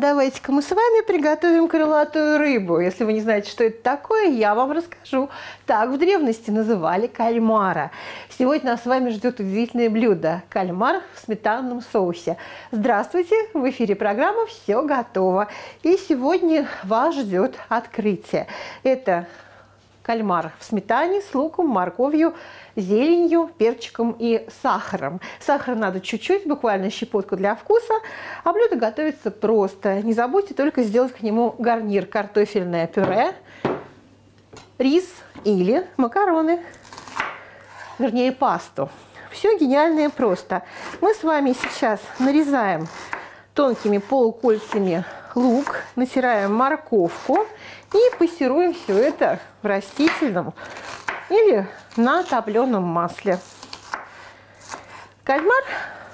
давайте-ка мы с вами приготовим крылатую рыбу. Если вы не знаете, что это такое, я вам расскажу. Так в древности называли кальмара. Сегодня нас с вами ждет удивительное блюдо – кальмар в сметанном соусе. Здравствуйте! В эфире программа «Все готово». И сегодня вас ждет открытие. Это кальмар в сметане с луком, морковью, зеленью, перчиком и сахаром. Сахара надо чуть-чуть, буквально щепотку для вкуса. А блюдо готовится просто. Не забудьте только сделать к нему гарнир: картофельное пюре, рис или макароны, вернее пасту. Все гениально и просто. Мы с вами сейчас нарезаем тонкими полукольцами лук, натираем морковку и пассируем все это в растительном или на топленом масле. Кальмар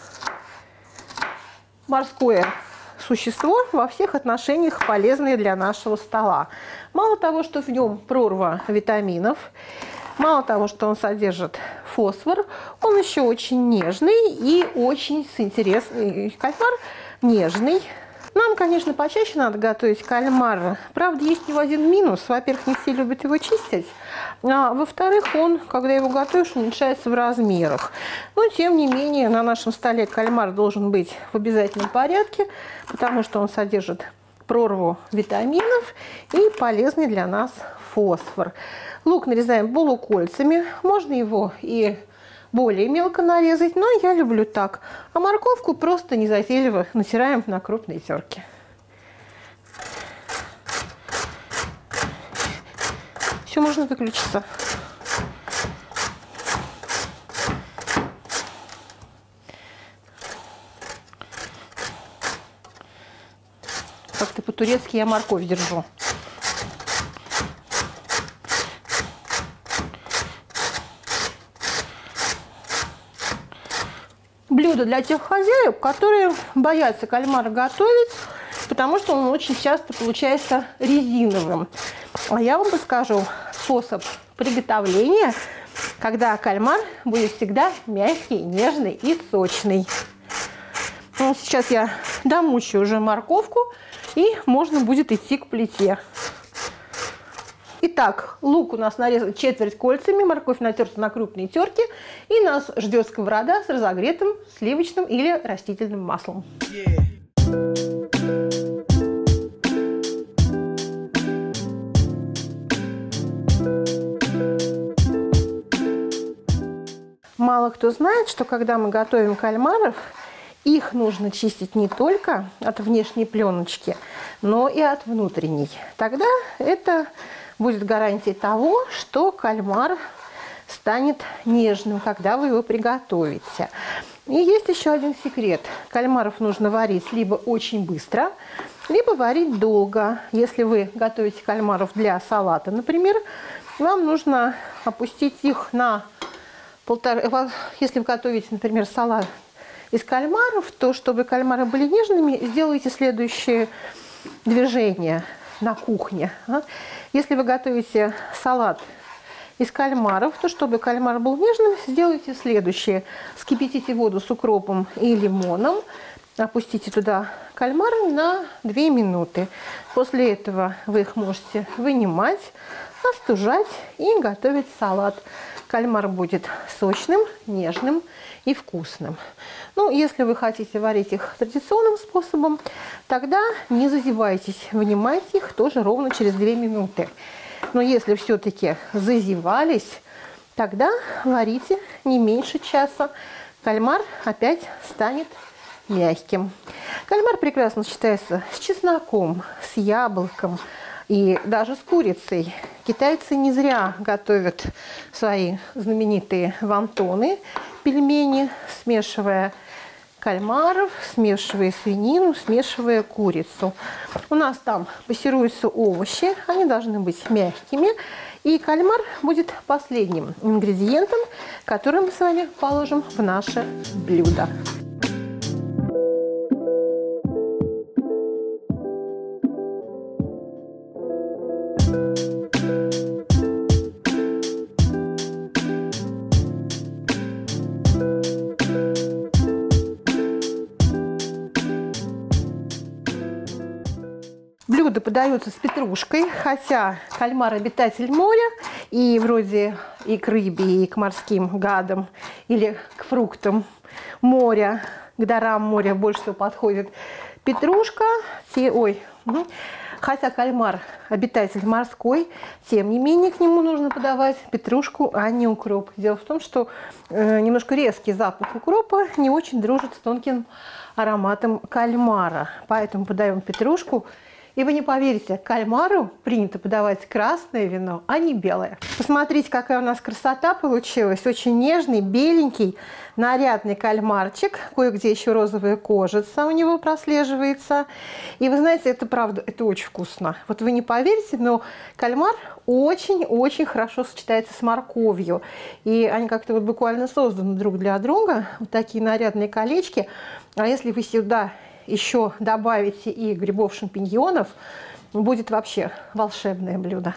– морское существо, во всех отношениях полезное для нашего стола. Мало того, что в нем прорва витаминов, мало того, что он содержит фосфор, он еще очень нежный и очень интересный. Кальмар нежный. Нам, конечно, почаще надо готовить кальмар. Правда, есть у него один минус. Во-первых, не все любят его чистить. А во-вторых, он, когда его готовишь, уменьшается в размерах. Но, тем не менее, на нашем столе кальмар должен быть в обязательном порядке, потому что он содержит прорву витаминов и полезный для нас фосфор. Лук нарезаем полукольцами. Можно его и более мелко нарезать, но я люблю так. А морковку просто незатейливо натираем на крупной терке. Все, можно выключиться. Как-то по-турецки я морковь держу. Блюдо для тех хозяев, которые боятся кальмара готовить, потому что он очень часто получается резиновым. А я вам расскажу способ приготовления, когда кальмар будет всегда мягкий, нежный и сочный. Ну, сейчас я домучу уже морковку, и можно будет идти к плите. Итак, лук у нас нарезан четверть кольцами, морковь натерта на крупной терке, и нас ждет сковорода с разогретым сливочным или растительным маслом. Мало кто знает, что когда мы готовим кальмаров, их нужно чистить не только от внешней пленочки, но и от внутренней. Тогда это будет гарантией того, что кальмар станет нежным, когда вы его приготовите. И есть еще один секрет. Кальмаров нужно варить либо очень быстро, либо варить долго. Если вы готовите кальмаров для салата, например, вам нужно опустить их на полтора... Если вы готовите, например, салат из кальмаров, то чтобы кальмары были нежными, сделайте следующее движение на кухне. Если вы готовите салат из кальмаров, то чтобы кальмар был нежным, сделайте следующее. Вскипятите воду с укропом и лимоном, опустите туда кальмары на 2 минуты. После этого вы их можете вынимать, остужать и готовить салат. Кальмар будет сочным, нежным и вкусным. Ну, если вы хотите варить их традиционным способом, тогда не зазевайтесь, вынимайте их тоже ровно через 2 минуты. Но если все-таки зазевались, тогда варите не меньше часа. Кальмар опять станет мягким. Кальмар прекрасно сочетается с чесноком, с яблоком и даже с курицей. Китайцы не зря готовят свои знаменитые вонтоны, пельмени, смешивая кальмаров, смешивая свинину, смешивая курицу. У нас там пассируются овощи, они должны быть мягкими. И кальмар будет последним ингредиентом, который мы с вами положим в наше блюдо. блюдо подается с петрушкой, хотя кальмар обитатель моря, и вроде и к рыбе, и к морским гадам, или к фруктам моря, к дарам моря больше всего подходит петрушка. Хотя кальмар обитатель морской, тем не менее к нему нужно подавать петрушку, а не укроп. Дело в том, что немножко резкий запах укропа не очень дружит с тонким ароматом кальмара. Поэтому подаем петрушку. И вы не поверите, кальмару принято подавать красное вино, а не белое. Посмотрите, какая у нас красота получилась. Очень нежный, беленький, нарядный кальмарчик. Кое-где еще розовая кожица у него прослеживается. И вы знаете, это правда, это очень вкусно. Вот вы не поверите, но кальмар очень-очень хорошо сочетается с морковью. И они как-то вот буквально созданы друг для друга. Вот такие нарядные колечки. А если вы сюда еще добавите и грибов-шампиньонов, будет вообще волшебное блюдо.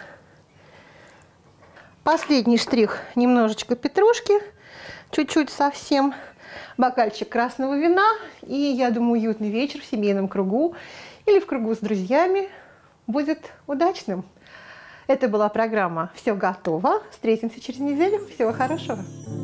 Последний штрих: немножечко петрушки, чуть-чуть совсем, бокальчик красного вина, и, я думаю, уютный вечер в семейном кругу или в кругу с друзьями будет удачным. Это была программа «Все готово». Встретимся через неделю. Всего хорошего!